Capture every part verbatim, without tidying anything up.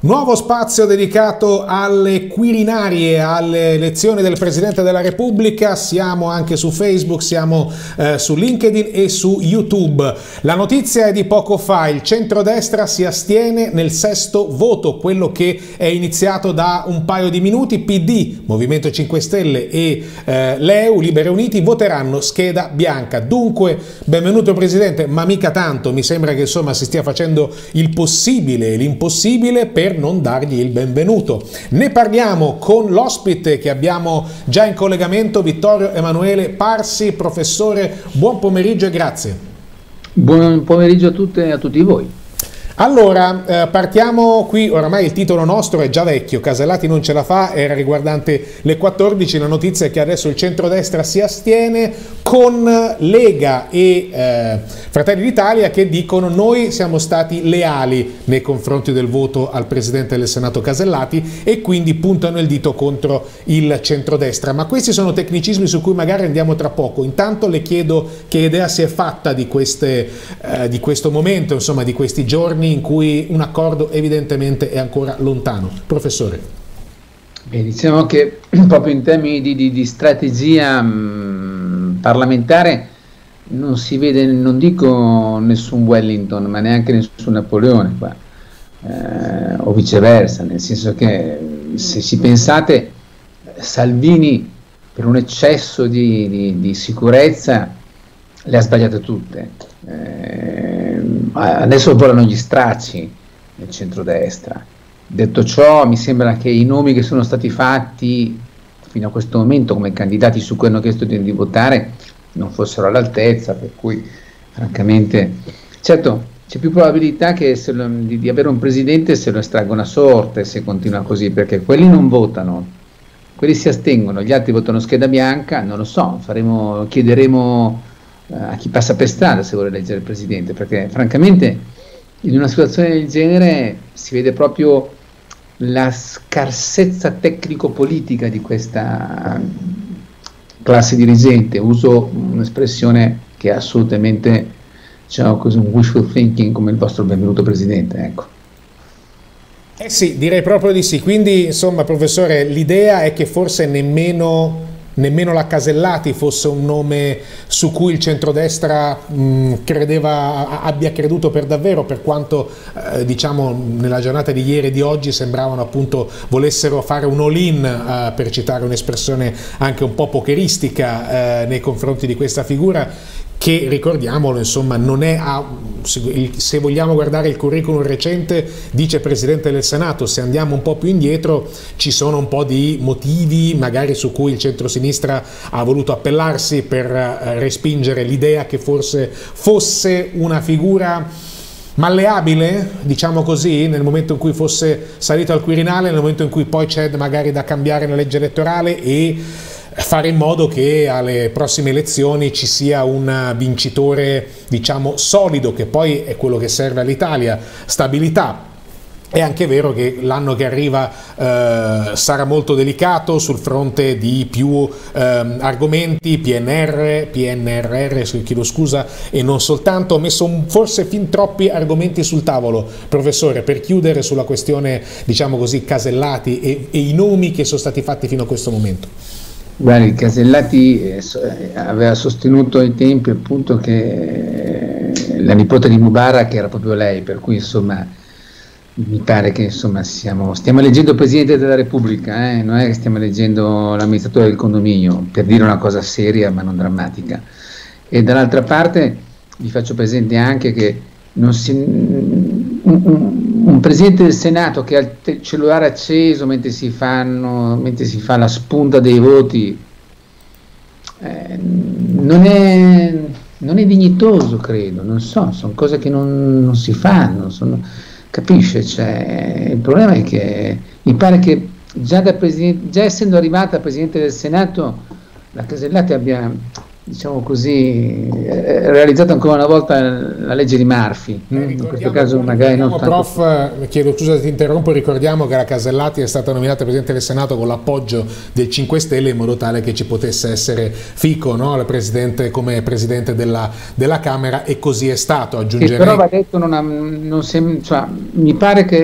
Nuovo spazio dedicato alle Quirinarie, alle elezioni del Presidente della Repubblica. Siamo anche su Facebook, siamo eh, su LinkedIn e su YouTube. La notizia è di poco fa: il centrodestra si astiene nel sesto voto, quello che è iniziato da un paio di minuti. P D, Movimento cinque Stelle e eh, l'E U, Liberi e Uniti, voteranno scheda bianca. Dunque, benvenuto Presidente, ma mica tanto. Mi sembra che insomma si stia facendo il possibile e l'impossibile per non dargli il benvenuto. Ne parliamo con l'ospite che abbiamo già in collegamento, Vittorio Emanuele Parsi. Professore, buon pomeriggio e grazie. Buon pomeriggio a tutte e a tutti voi. Allora, eh, partiamo qui. Oramai il titolo nostro è già vecchio, Casellati non ce la fa, era riguardante le quattordici. La notizia è che adesso il centrodestra si astiene, con Lega e eh, Fratelli d'Italia che dicono: noi siamo stati leali nei confronti del voto al Presidente del Senato Casellati, e quindi puntano il dito contro il centrodestra. Ma questi sono tecnicismi su cui magari andiamo tra poco. Intanto le chiedo che idea si è fatta di, queste, eh, di questo momento, insomma di questi giorni in cui un accordo evidentemente è ancora lontano. Professore. Beh, diciamo che proprio in termini di, di, di strategia mh, parlamentare non si vede, non dico nessun Wellington, ma neanche nessun Napoleone qua, eh, o viceversa, nel senso che se ci pensate, Salvini per un eccesso di, di, di sicurezza le ha sbagliate tutte. Eh, adesso volano gli stracci nel centrodestra. Detto ciò, mi sembra che i nomi che sono stati fatti fino a questo momento come candidati su cui hanno chiesto di, di votare non fossero all'altezza, per cui francamente, certo c'è più probabilità che se lo, di, di avere un presidente se lo estraggono a sorte se continua così, perché quelli non votano, quelli si astengono, gli altri votano scheda bianca. Non lo so, faremo, chiederemo a chi passa per strada se vuole eleggere il presidente, perché francamente in una situazione del genere si vede proprio la scarsezza tecnico-politica di questa classe dirigente. Uso un'espressione che è assolutamente, diciamo così, un wishful thinking, come il vostro benvenuto presidente, ecco. Eh sì, direi proprio di sì. Quindi insomma, professore, l'idea è che forse nemmeno Nemmeno la Casellati fosse un nome su cui il centrodestra mh, credeva, abbia creduto per davvero, per quanto eh, diciamo nella giornata di ieri e di oggi sembravano appunto volessero fare un all-in, eh, per citare un'espressione anche un po' pokeristica, eh, nei confronti di questa figura che, ricordiamolo, insomma non è, a, se vogliamo guardare il curriculum recente, dice Presidente del Senato. Se andiamo un po' più indietro ci sono un po' di motivi magari su cui il centrosinistra ha voluto appellarsi per eh, respingere l'idea che forse fosse una figura malleabile, diciamo così, nel momento in cui fosse salito al Quirinale, nel momento in cui poi c'è magari da cambiare la legge elettorale e fare in modo che alle prossime elezioni ci sia un vincitore, diciamo, solido, che poi è quello che serve all'Italia, stabilità. È anche vero che l'anno che arriva eh, sarà molto delicato sul fronte di più eh, argomenti, P N R, P N R R, chiedo scusa, e non soltanto. Ho messo un, forse fin troppi argomenti sul tavolo, professore, per chiudere sulla questione, diciamo così, Casellati e, e i nomi che sono stati fatti fino a questo momento. Guardi, Casellati eh, aveva sostenuto ai tempi appunto che eh, la nipote di Mubarak era proprio lei, per cui insomma mi pare che insomma siamo, stiamo eleggendo il Presidente della Repubblica, eh? Non è che stiamo eleggendo l'amministratore del condominio, per dire una cosa seria ma non drammatica. E dall'altra parte vi faccio presente anche che non si, un, un, un Presidente del Senato che ha il cellulare acceso mentre si, fanno, mentre si fa la spunta dei voti eh, non, è, non è dignitoso, credo, non so, sono cose che non, non si fanno, sono, capisce? Cioè, il problema è che mi pare che già, da già essendo arrivata Presidente del Senato la Casellati abbia, diciamo così, eh, realizzato ancora una volta la legge di Murphy. Eh, in questo caso magari non tanto. Prof, chiedo scusa se ti interrompo, ricordiamo che la Casellati è stata nominata Presidente del Senato con l'appoggio del cinque Stelle, in modo tale che ci potesse essere Fico, no? Il presidente, come Presidente della, della Camera, e così è stato. Aggiungerei. Sì, però va detto, non ha, non sem cioè, mi pare che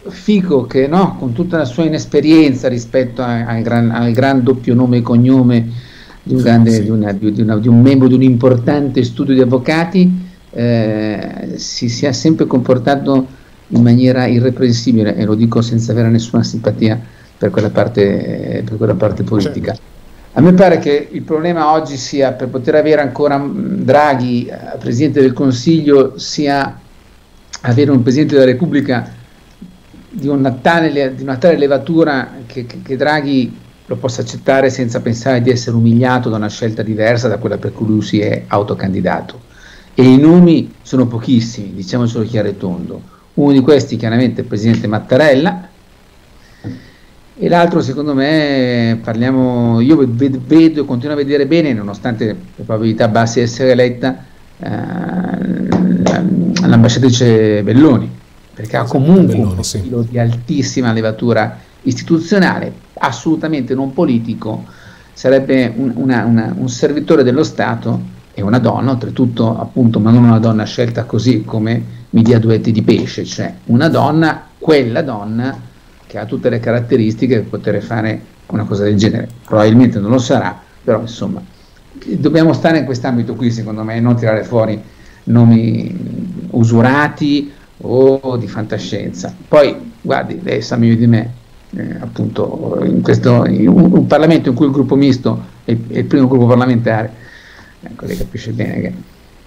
Fico che, no, con tutta la sua inesperienza rispetto a, al, gran, al gran doppio nome e cognome di un, grande, sì. di, una, di, una, di un membro di un importante studio di avvocati, eh, si sia sempre comportato in maniera irreprensibile, e lo dico senza avere nessuna simpatia per quella parte, per quella parte politica. Certo. A me pare che il problema oggi sia, per poter avere ancora Draghi eh, Presidente del Consiglio, sia avere un Presidente della Repubblica di una tale, di una tale levatura che, che, che Draghi lo possa accettare senza pensare di essere umiliato da una scelta diversa da quella per cui lui si è autocandidato. E i nomi sono pochissimi, diciamocelo chiaro e tondo. Uno di questi chiaramente è il Presidente Mattarella, e l'altro, secondo me, parliamo, io vedo, vedo continuo a vedere bene, nonostante le probabilità basse di essere eletta, eh, l'ambasciatrice Belloni, perché ha comunque Belloni, un profilo sì. di altissima levatura istituzionale, assolutamente non politico, sarebbe un, una, una, un servitore dello Stato, e una donna, oltretutto, appunto, ma non una donna scelta così come mi dia duetti di pesce, cioè una donna, quella donna che ha tutte le caratteristiche per poter fare una cosa del genere. Probabilmente non lo sarà, però insomma dobbiamo stare in quest'ambito qui, secondo me, e non tirare fuori nomi usurati o di fantascienza. Poi guardi, lei sa meglio di me, eh, appunto in questo in un, un Parlamento in cui il gruppo misto è, è il primo gruppo parlamentare, ecco, lei capisce bene che...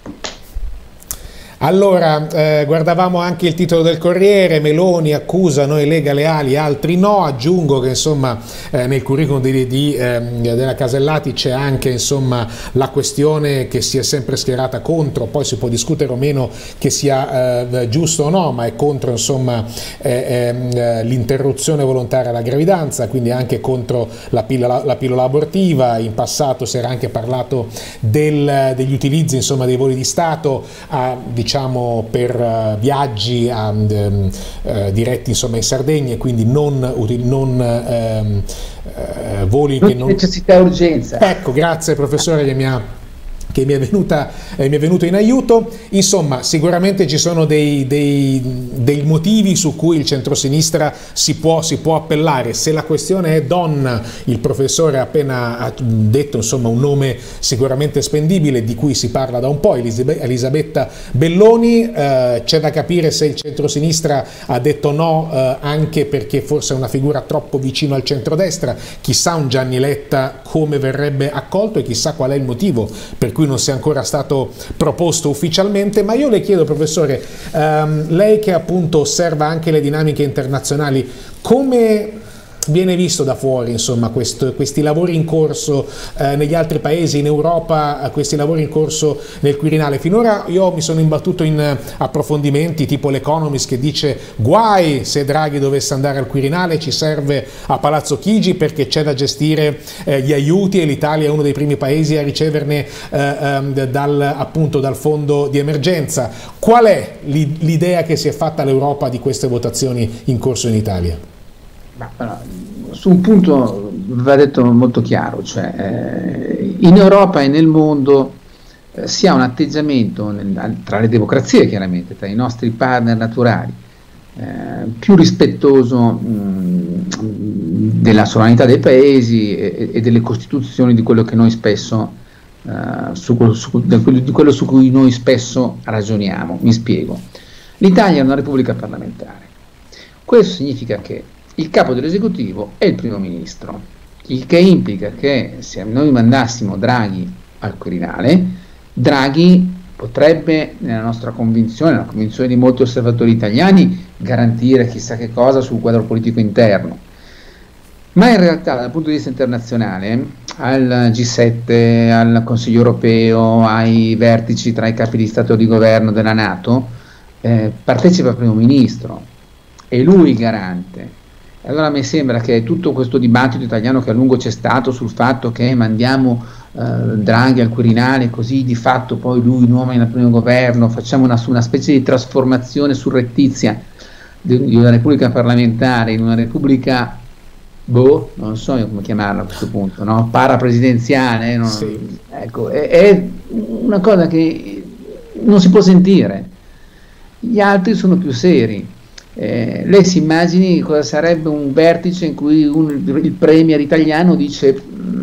Allora, eh, guardavamo anche il titolo del Corriere, Meloni accusa noi Lega leali, altri no. Aggiungo che insomma eh, nel curriculum di, di, eh, della Casellati c'è anche insomma la questione che si è sempre schierata contro, poi si può discutere o meno che sia eh, giusto o no, ma è contro insomma eh, eh, l'interruzione volontaria alla gravidanza, quindi anche contro la pillola, la pillola abortiva. In passato si era anche parlato del, degli utilizzi insomma dei voli di Stato a, diciamo, diciamo per uh, viaggi a, um, uh, diretti insomma in Sardegna, quindi non, non um, uh, voli non che non... necessità urgenza. Ecco, grazie professore che mi ha che mi è, venuta, eh, mi è venuto in aiuto. Insomma, sicuramente ci sono dei, dei, dei motivi su cui il centrosinistra si può, si può appellare. Se la questione è donna, il professore ha appena detto insomma un nome sicuramente spendibile di cui si parla da un po', Elisabetta Belloni. Eh, c'è da capire se il centrosinistra ha detto no eh, anche perché forse è una figura troppo vicino al centrodestra. Chissà un Gianni Letta come verrebbe accolto e chissà qual è il motivo per cui non sia ancora stato proposto ufficialmente. Ma io le chiedo, professore, ehm, lei che appunto osserva anche le dinamiche internazionali, come viene visto da fuori insomma questo, questi lavori in corso eh, negli altri paesi, in Europa, questi lavori in corso nel Quirinale? Finora io mi sono imbattuto in approfondimenti tipo l'Economist che dice guai se Draghi dovesse andare al Quirinale, ci serve a Palazzo Chigi perché c'è da gestire eh, gli aiuti e l'Italia è uno dei primi paesi a riceverne eh, eh, dal, appunto dal fondo di emergenza. Qual è l'idea che si è fatta l'Europa di queste votazioni in corso in Italia? Ma, allora, su un punto va detto molto chiaro, cioè eh, in Europa e nel mondo eh, si ha un atteggiamento nel, tra le democrazie chiaramente, tra i nostri partner naturali, eh, più rispettoso mh, della sovranità dei paesi e, e delle costituzioni di quello che noi spesso eh, su, su, di quello su cui noi spesso ragioniamo. Mi spiego. L'Italia è una repubblica parlamentare. Questo significa che il capo dell'esecutivo è il primo ministro, il che implica che se noi mandassimo Draghi al Quirinale, Draghi potrebbe, nella nostra convinzione, nella convinzione di molti osservatori italiani, garantire chissà che cosa sul quadro politico interno. Ma in realtà dal punto di vista internazionale, al G sette, al Consiglio europeo, ai vertici tra i capi di Stato e di governo della NATO, eh, partecipa il primo ministro, è lui il garante. Allora mi sembra che tutto questo dibattito italiano che a lungo c'è stato sul fatto che mandiamo eh, Draghi al Quirinale così di fatto poi lui nomina il primo governo, facciamo una, una specie di trasformazione surrettizia di, di una repubblica parlamentare in una repubblica, boh, non so io come chiamarla a questo punto, no? Parapresidenziale, no? Sì. Ecco, è, è una cosa che non si può sentire. Gli altri sono più seri. Eh, lei si immagini cosa sarebbe un vertice in cui un, il premier italiano dice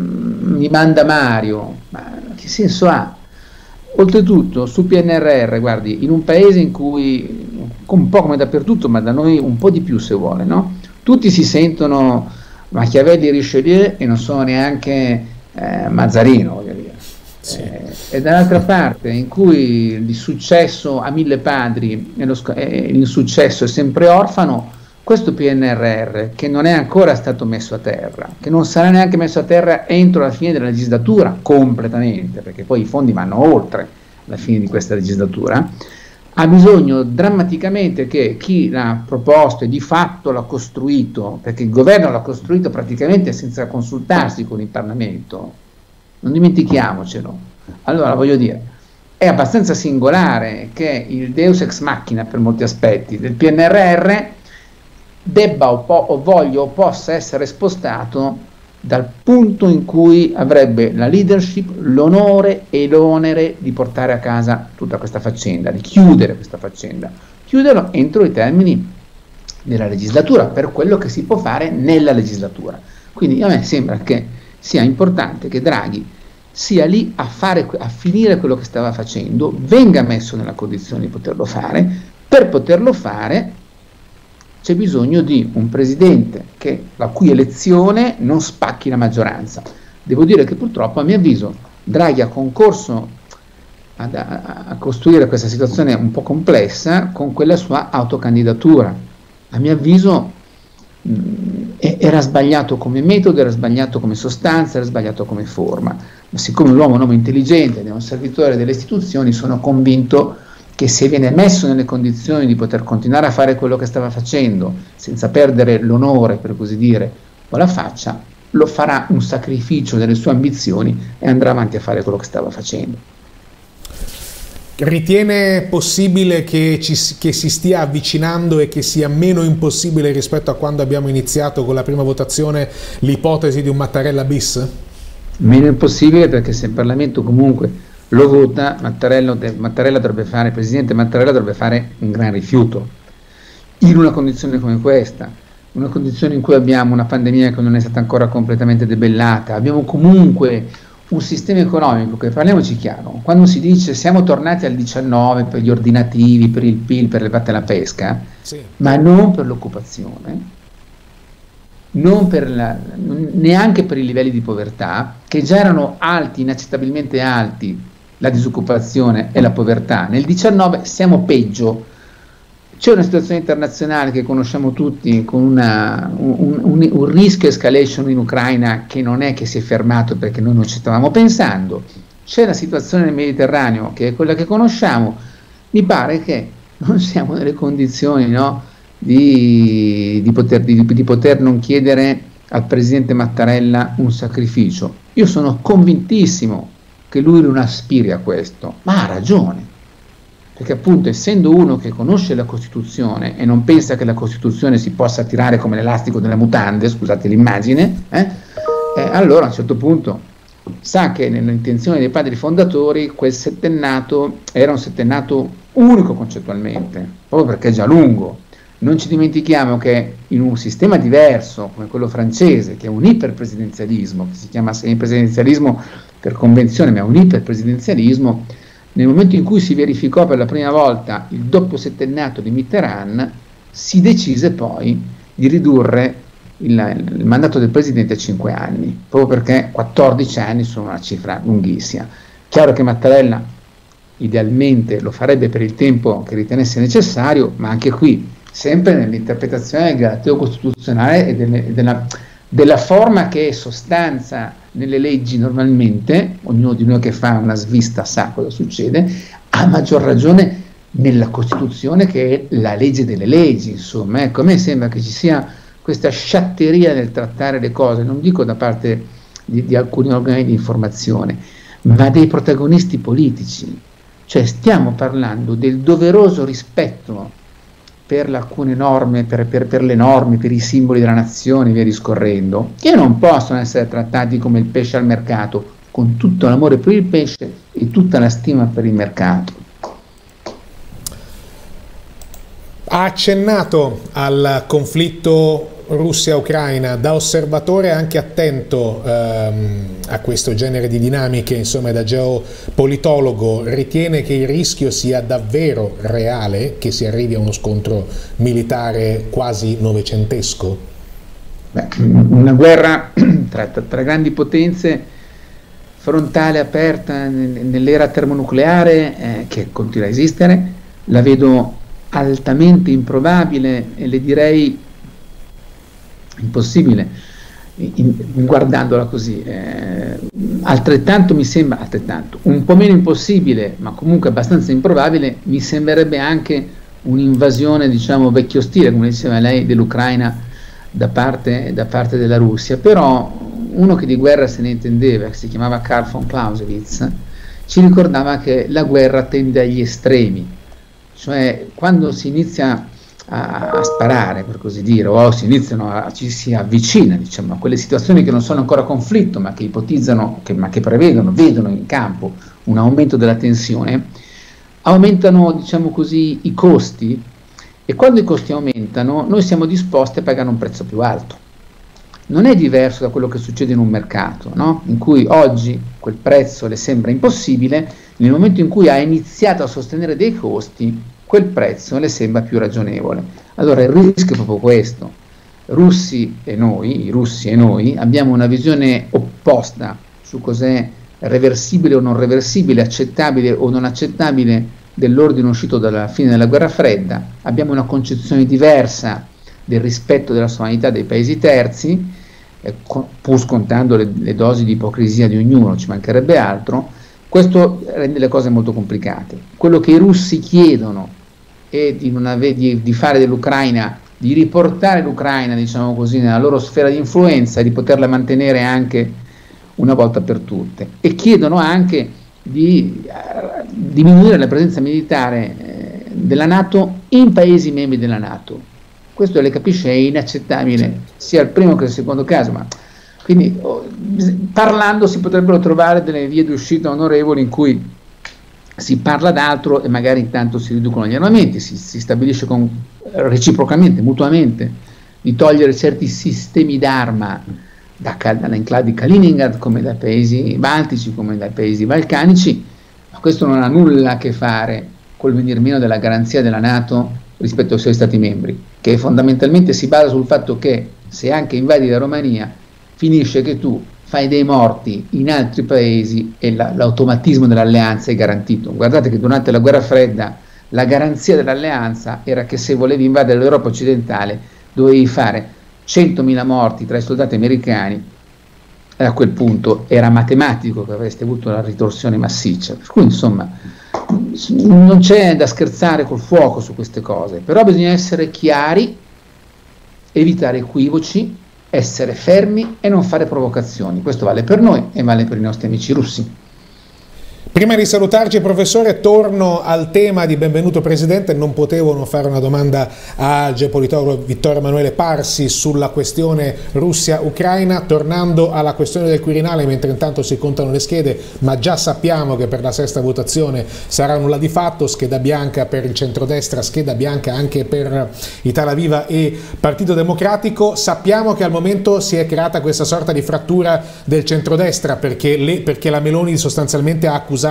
mi manda Mario, ma che senso ha? Oltretutto sul P N R R, guardi, in un paese in cui, un po' come dappertutto, ma da noi un po' di più se vuole, no? Tutti si sentono Machiavelli e Richelieu e non sono neanche eh, Mazzarino, voglio dire. Sì. Eh, e dall'altra parte, in cui il successo ha mille padri e, lo, e l'insuccesso è sempre orfano, questo P N R R, che non è ancora stato messo a terra, che non sarà neanche messo a terra entro la fine della legislatura, completamente, perché poi i fondi vanno oltre la fine di questa legislatura, ha bisogno drammaticamente che chi l'ha proposto e di fatto l'ha costruito, perché il governo l'ha costruito praticamente senza consultarsi con il Parlamento, non dimentichiamocelo. Allora, voglio dire, è abbastanza singolare che il Deus ex machina per molti aspetti del P N R R debba o, po- o voglia o possa essere spostato dal punto in cui avrebbe la leadership l'onore e l'onere di portare a casa tutta questa faccenda, di chiudere questa faccenda, chiuderlo entro i termini della legislatura, per quello che si può fare nella legislatura. Quindi a me sembra che sia importante che Draghi sia lì a, fare, a finire quello che stava facendo, venga messo nella condizione di poterlo fare. Per poterlo fare c'è bisogno di un presidente che, la cui elezione non spacchi la maggioranza. Devo dire che purtroppo, a mio avviso, Draghi ha concorso ad, a, a costruire questa situazione un po' complessa con quella sua autocandidatura. A mio avviso mh, era sbagliato come metodo, era sbagliato come sostanza, era sbagliato come forma. Ma siccome l'uomo è un uomo intelligente ed è un servitore delle istituzioni, sono convinto che se viene messo nelle condizioni di poter continuare a fare quello che stava facendo senza perdere l'onore, per così dire, o la faccia, lo farà un sacrificio delle sue ambizioni e andrà avanti a fare quello che stava facendo. Ritiene possibile che, ci, che si stia avvicinando e che sia meno impossibile rispetto a quando abbiamo iniziato con la prima votazione l'ipotesi di un Mattarella bis? Meno impossibile, perché se il Parlamento comunque lo vota, Mattarella, Mattarella dovrebbe fare, il Presidente Mattarella dovrebbe fare un gran rifiuto. In una condizione come questa, una condizione in cui abbiamo una pandemia che non è stata ancora completamente debellata, abbiamo comunque un sistema economico che, parliamoci chiaro, quando si dice siamo tornati al diciannove per gli ordinativi, per il P I L, per le batte alla pesca, sì, ma non per l'occupazione, non per la, neanche per i livelli di povertà, che già erano alti, inaccettabilmente alti, la disoccupazione e la povertà. Nel diciannove siamo peggio. C'è una situazione internazionale che conosciamo tutti, con una, un, un, un rischio escalation in Ucraina che non è che si è fermato perché noi non ci stavamo pensando. C'è la situazione nel Mediterraneo che è quella che conosciamo. Mi pare che non siamo nelle condizioni, no, di, di, poter, di, di poter non chiedere al Presidente Mattarella un sacrificio. Io sono convintissimo che lui non aspiri a questo, ma ha ragione, perché appunto, essendo uno che conosce la Costituzione e non pensa che la Costituzione si possa tirare come l'elastico delle mutande, scusate l'immagine, eh, eh, allora a un certo punto sa che nell'intenzione dei padri fondatori quel settennato era un settennato unico concettualmente, proprio perché è già lungo. Non ci dimentichiamo che in un sistema diverso come quello francese, che è un iperpresidenzialismo, che si chiama semipresidenzialismo per convenzione, ma è un iperpresidenzialismo, nel momento in cui si verificò per la prima volta il doppio settennato di Mitterrand, si decise poi di ridurre il, il mandato del presidente a cinque anni, proprio perché quattordici anni sono una cifra lunghissima. Chiaro che Mattarella idealmente lo farebbe per il tempo che ritenesse necessario, ma anche qui sempre nell'interpretazione del galateo costituzionale e delle, della, della forma che è sostanza nelle leggi normalmente, ognuno di noi che fa una svista sa cosa succede, a maggior ragione nella Costituzione che è la legge delle leggi, insomma. Ecco, a me sembra che ci sia questa sciatteria nel trattare le cose, non dico da parte di, di alcuni organi di informazione, ma dei protagonisti politici, cioè stiamo parlando del doveroso rispetto per alcune norme, per, per, per le norme, per i simboli della nazione e via discorrendo, che non possono essere trattati come il pesce al mercato, con tutto l'amore per il pesce e tutta la stima per il mercato. Ha accennato al conflitto Russia-Ucraina, da osservatore anche attento ehm, a questo genere di dinamiche, insomma da geopolitologo, ritiene che il rischio sia davvero reale, che si arrivi a uno scontro militare quasi novecentesco? Beh, una guerra tra, tra grandi potenze, frontale, aperta nell'era termonucleare, eh, che continua a esistere, la vedo altamente improbabile e le direi impossibile, in, guardandola così. Eh, altrettanto mi sembra, altrettanto, un po' meno impossibile, ma comunque abbastanza improbabile, mi sembrerebbe anche un'invasione, diciamo, vecchio stile, come diceva lei, dell'Ucraina da parte, da parte della Russia. Però uno che di guerra se ne intendeva, che si chiamava Karl von Clausewitz, ci ricordava che la guerra tende agli estremi, cioè quando si inizia A, a sparare, per così dire, o si iniziano a, ci si avvicina, diciamo, a quelle situazioni che non sono ancora conflitto, ma che ipotizzano, che, ma che prevedono, vedono in campo un aumento della tensione, aumentano, diciamo così, i costi, e quando i costi aumentano noi siamo disposti a pagare un prezzo più alto. Non è diverso da quello che succede in un mercato, no? In cui oggi quel prezzo le sembra impossibile, nel momento in cui ha iniziato a sostenere dei costi, quel prezzo le sembra più ragionevole. Allora il rischio è proprio questo. Russi e noi, i russi e noi, abbiamo una visione opposta su cos'è reversibile o non reversibile, accettabile o non accettabile dell'ordine uscito dalla fine della guerra fredda, abbiamo una concezione diversa del rispetto della sovranità dei paesi terzi, eh, pur scontando le, le dosi di ipocrisia di ognuno, ci mancherebbe altro. Questo rende le cose molto complicate. Quello che i russi chiedono e di, non ave- di, di fare dell'Ucraina, di riportare l'Ucraina, diciamo così, nella loro sfera di influenza e di poterla mantenere anche una volta per tutte, e chiedono anche di uh, diminuire la presenza militare eh, della NATO in paesi membri della NATO. Questo, lei capisce, è inaccettabile sia il primo che il secondo caso, ma quindi oh, parlando si potrebbero trovare delle vie di uscita onorevoli in cui si parla d'altro e magari intanto si riducono gli armamenti, si, si stabilisce con, reciprocamente, mutuamente, di togliere certi sistemi d'arma da, dall'enclave di Kaliningrad, come dai paesi baltici, come dai paesi balcanici, ma questo non ha nulla a che fare col venir meno della garanzia della NATO rispetto ai suoi Stati membri, che fondamentalmente si basa sul fatto che se anche invadi la Romania, finisce che tu fai dei morti in altri paesi e la, l'automatismo dell'alleanza è garantito. Guardate che durante la guerra fredda la garanzia dell'alleanza era che se volevi invadere l'Europa occidentale dovevi fare centomila morti tra i soldati americani, e a quel punto era matematico che avreste avuto la ritorsione massiccia. Per cui insomma non c'è da scherzare col fuoco su queste cose, però bisogna essere chiari, evitare equivoci, essere fermi e non fare provocazioni. Questo vale per noi e vale per i nostri amici russi. Prima di salutarci, professore, torno al tema di Benvenuto Presidente. Non potevo non fare una domanda al geopolitologo Vittorio Emanuele Parsi sulla questione Russia-Ucraina, tornando alla questione del Quirinale, mentre intanto si contano le schede, ma già sappiamo che per la sesta votazione sarà nulla di fatto, scheda bianca per il centrodestra, scheda bianca anche per Italia Viva e Partito Democratico. Sappiamo che al momento si è creata questa sorta di frattura del centrodestra, perché, le, perché la Meloni sostanzialmente ha accusato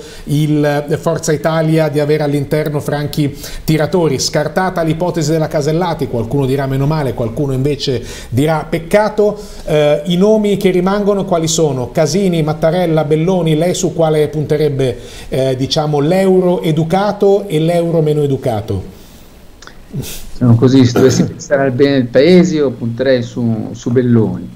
il Forza Italia di avere all'interno franchi tiratori. Scartata l'ipotesi della Casellati, qualcuno dirà meno male, qualcuno invece dirà peccato. Eh, i nomi che rimangono quali sono? Casini, Mattarella, Belloni. Lei su quale punterebbe, eh, diciamo, l'euro educato e l'euro meno educato? Sono così, se dovessi pensare al bene del paese io punterei su, su Belloni.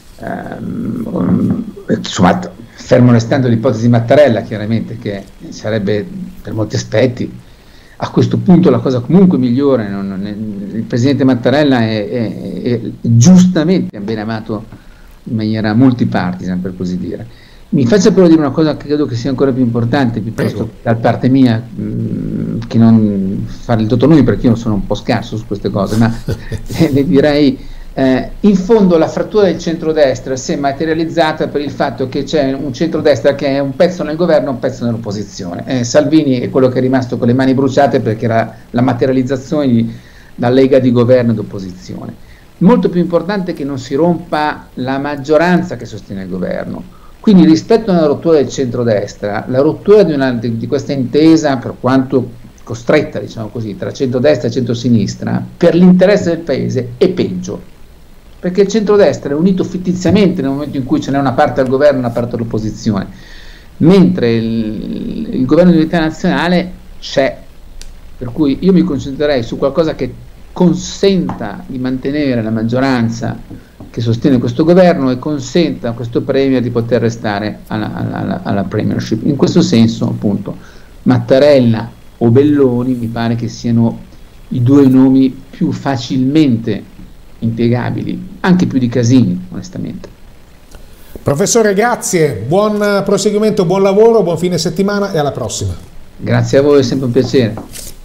Um, insomma, fermo restando l'ipotesi di Mattarella, chiaramente, che sarebbe per molti aspetti a questo punto la cosa comunque migliore. Non, non è, il presidente Mattarella è, è, è giustamente ben amato in maniera multipartisan, per così dire. Mi faccia però dire una cosa che credo che sia ancora più importante, piuttosto da parte mia, mh, che non fare il dottor Numi, perché io sono un po' scarso su queste cose, ma le direi Eh, in fondo la frattura del centrodestra si è materializzata per il fatto che c'è un centrodestra che è un pezzo nel governo e un pezzo nell'opposizione. Eh, Salvini è quello che è rimasto con le mani bruciate perché era la materializzazione di, da lega di governo ed opposizione. Molto più importante è che non si rompa la maggioranza che sostiene il governo. Quindi rispetto a una rottura del centrodestra, la rottura di, una, di, di questa intesa, per quanto costretta, diciamo così, tra centrodestra e centrosinistra, per l'interesse del paese è peggio. Perché il centrodestra è unito fittiziamente nel momento in cui ce n'è una parte al governo e una parte all'opposizione, mentre il, il governo di unità nazionale c'è, per cui io mi concentrerei su qualcosa che consenta di mantenere la maggioranza che sostiene questo governo e consenta a questo premier di poter restare alla, alla, alla premiership. In questo senso, appunto, Mattarella o Belloni mi pare che siano i due nomi più facilmente impiegabili, anche più di Casini, onestamente. Professore, grazie, buon proseguimento, buon lavoro, buon fine settimana e alla prossima. Grazie a voi, è sempre un piacere.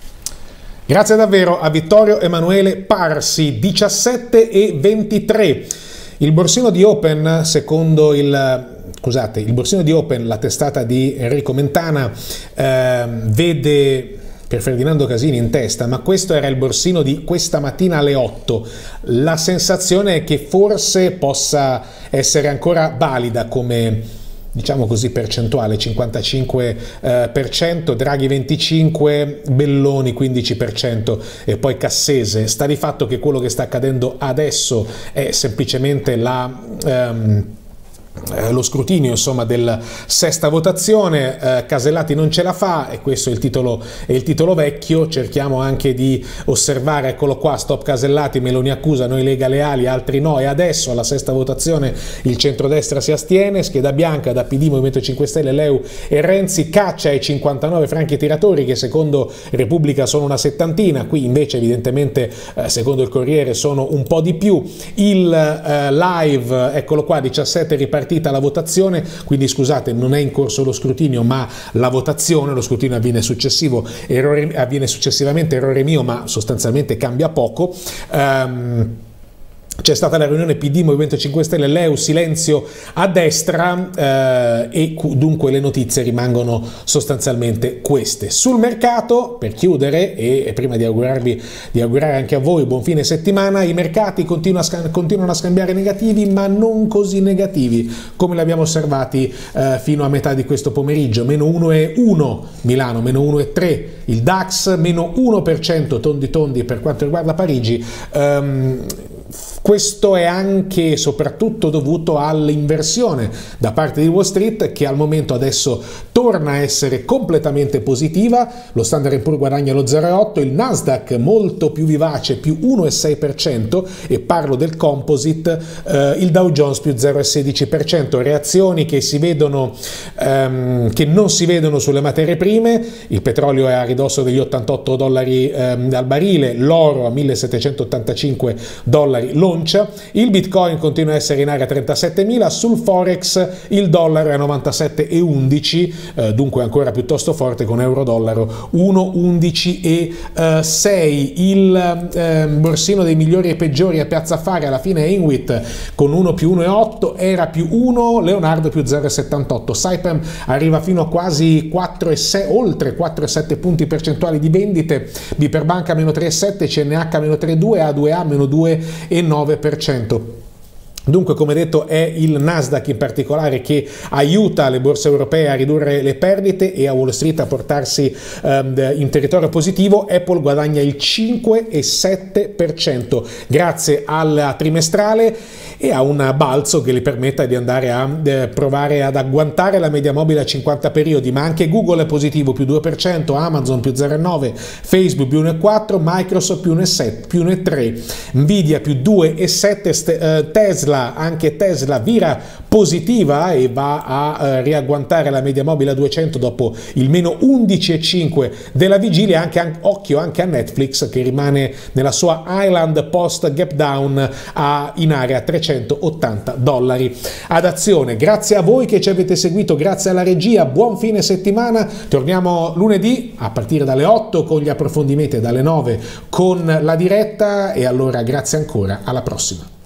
Grazie davvero a Vittorio Emanuele Parsi. Diciassette e ventitré. Il borsino di Open, secondo il scusate, il borsino di Open, la testata di Enrico Mentana, eh, vede per Ferdinando Casini in testa, ma questo era il borsino di questa mattina alle otto. La sensazione è che forse possa essere ancora valida come, diciamo così, percentuale, cinquantacinque per cento, Draghi venticinque per cento, Belloni quindici per cento e poi Cassese. Sta di fatto che quello che sta accadendo adesso è semplicemente la... Um, lo scrutinio, insomma, della sesta votazione. eh, Casellati non ce la fa e questo è il titolo, è il titolo vecchio. Cerchiamo anche di osservare, eccolo qua, stop Casellati, Meloni accusa, noi Lega leali, altri no, e adesso alla sesta votazione il centrodestra si astiene, scheda bianca da P D, Movimento cinque Stelle, Leu e Renzi, caccia ai cinquantanove franchi tiratori che secondo Repubblica sono una settantina, qui invece evidentemente eh, secondo il Corriere sono un po' di più. Il eh, live, eccolo qua, diciassette ripartita la votazione, quindi scusate, non è in corso lo scrutinio ma la votazione, lo scrutinio avviene successivo, errore, avviene successivamente, errore mio, ma sostanzialmente cambia poco. Um, C'è stata la riunione P D, Movimento cinque Stelle, Leu, silenzio a destra eh, e dunque le notizie rimangono sostanzialmente queste. Sul mercato, per chiudere e, e prima di augurarvi, di augurare anche a voi buon fine settimana, i mercati continuano a, continuano a scambiare negativi, ma non così negativi come li abbiamo osservati eh, fino a metà di questo pomeriggio. Meno uno virgola uno Milano, meno uno virgola tre il DAX, meno uno per cento tondi tondi per quanto riguarda Parigi. Um, Questo è anche e soprattutto dovuto all'inversione da parte di Wall Street, che al momento adesso torna a essere completamente positiva. Lo Standard and Poor's guadagna lo zero virgola otto, il Nasdaq molto più vivace, più uno virgola sei per cento, e parlo del composite, eh, il Dow Jones più zero virgola sedici per cento. Reazioni che si vedono, ehm, che non si vedono sulle materie prime. Il petrolio è a ridosso degli ottantotto dollari ehm, al barile, l'oro a millesettecentottantacinque dollari l'oncia, il Bitcoin continua a essere in area trentasettemila, sul Forex il dollaro è a novantasette virgola undici, eh, dunque ancora piuttosto forte, con euro-dollaro uno virgola undici e sei. Il eh, borsino dei migliori e peggiori a Piazza Affari alla fine è Inwit con uno più uno virgola otto, era più uno, Leonardo più zero virgola settantotto, Saipem arriva fino a quasi quattro virgola sei, oltre quattro virgola sette punti percentuali di vendite, Biperbanca meno tre virgola sette, C N H meno tre virgola due, A due A meno due virgola nove per cento. Dunque, come detto, è il Nasdaq in particolare che aiuta le borse europee a ridurre le perdite e a Wall Street a portarsi um, in territorio positivo. Apple guadagna il cinque virgola sette per cento grazie al trimestrale e a un balzo che gli permetta di andare a eh, provare ad agguantare la media mobile a cinquanta periodi, ma anche Google è positivo, più due per cento, Amazon più zero virgola nove, Facebook più uno virgola quattro, Microsoft più uno virgola tre, Nvidia più due virgola sette, eh, Tesla, anche Tesla vira positiva e va a eh, riagguantare la media mobile a duecento dopo il meno undici virgola cinque della vigilia. Anche, anche, occhio anche a Netflix che rimane nella sua Island post gap down a, in area trecentottanta dollari ad azione. Grazie a voi che ci avete seguito, grazie alla regia, buon fine settimana. Torniamo lunedì a partire dalle otto con gli approfondimenti e dalle nove con la diretta, e allora grazie ancora, alla prossima.